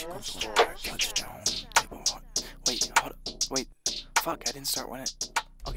Touchdown. Wait, hold up. Wait. Fuck, I didn't start when it. Okay.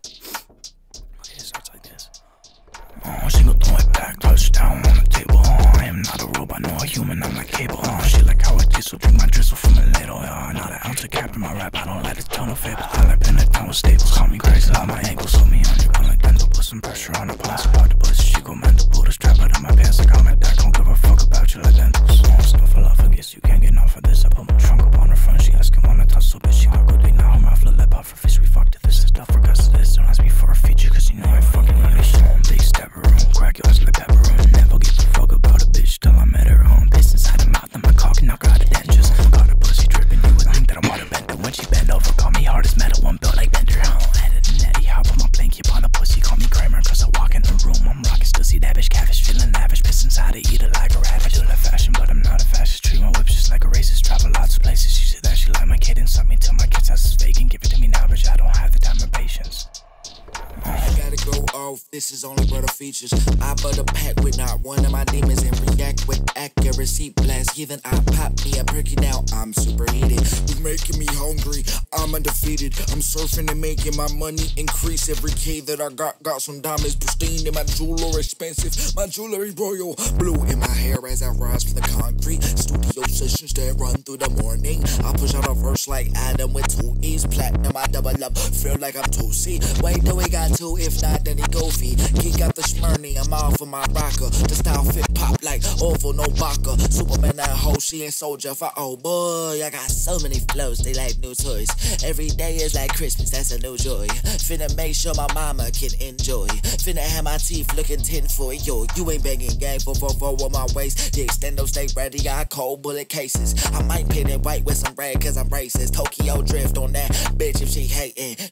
Okay, it starts like this. She gon' throw it back, touchdown on the table. I am not a robot, no a human, I'm like cable. She like how I diesel, drink my drizzle from a ladle. Not an ounce of cap in my rap, I don't let it tell no fables. I like pin it down with staples, call me crazy, on my ankles. Hold me on your gun like dental, put some pressure on the pulse. About to bust, she go mental, pull the strap out of my pants like I'm at that. Don't give a fuck about you like lentils. Stuff a lot, I guess you can't get enough of this. I put my trunk up on her front, she asking on the tussle, bitch. She got good dick, now her mouth flip lip off her face. We fucked it, this is stuff for guts. This don't ask me for a feature, cause you know I fucking love this. Big stepper, crack your ass like pepperoni. Never give a fuck about a bitch till I met her. Piss inside her mouth and my cock knock her out of dentures. Got her pussy dripping, you would think that I'm waterbender. When she bend over, call me hard as metal, one built like Bender. Headed and Eddie, hop on my blanket on the pussy, call me Kramer. Cause I walk in the room, I'm rocking still see that bitch cabbage, feeling lavish. Piss inside her, eat it like a rabbit. I do like fashion, but I'm not a fascist. Treat my whips just like a racist. Travel lots of places, she said that she like my kid and suck me till my kid's ass is fake and give it to me now, bitch. I don't have the time or patience. I gotta go off, this is only brother features. I butter pack with not one of my demons and react with accuracy. Blast heathen, I pop me a perky now, I'm superheated. You're making me hungry, I'm undefeated. I'm surfing and making my money increase. Every K that I got some diamonds pristine. And my jewelry expensive, my jewelry royal. Blue in my hair as I rise from the concrete. Studio sessions that run through the morning. I push out a verse like Adam with 2 E's. Platinum, I double up, feel like I'm 2C. Wait, do we got 2? If not, then he goofy. Kick out the Smyrny, I'm off of my rocker. The style fit pop like oval, no baka. Superman that hoe, she ain't soldier for oh boy. I got so many flows, they like new toys. Every day is like Christmas, that's a new joy. Finna make sure my mama can enjoy. Finna have my teeth looking 10 for yo. You ain't begging gang for on my waist. The extendo stay ready, I cold bullet cases. I might paint it white with some red cause I'm racist. Tokyo drift on that bitch if she hating.